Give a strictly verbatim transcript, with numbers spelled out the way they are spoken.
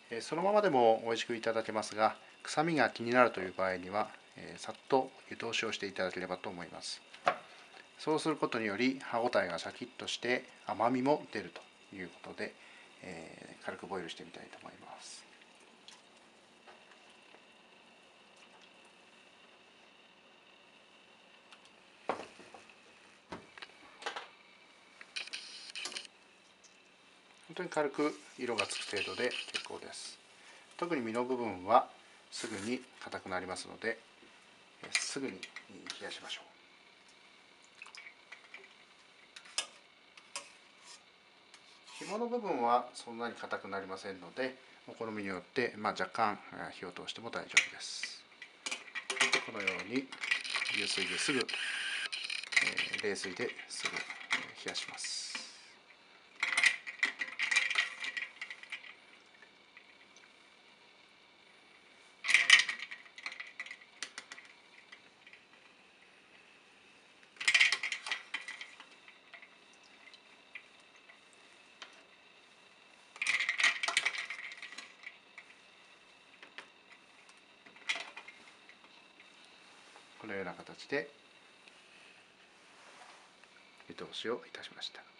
そのままでも美味しくいただけますが、臭みが気になるという場合にはさっと湯通しをしていただければと思います。そうすることにより歯ごたえがシャキッとして甘みも出るということで、えー、軽くボイルしてみたいと思います。本当に軽く色がつく程度で結構です。特に身の部分はすぐに硬くなりますので、すぐに冷やしましょう。肝の部分はそんなに硬くなりませんので、お好みによって、まあ、若干火を通しても大丈夫です。このように流水ですぐ、えー、冷水ですぐ冷やします。このような形で湯通しをいたしました。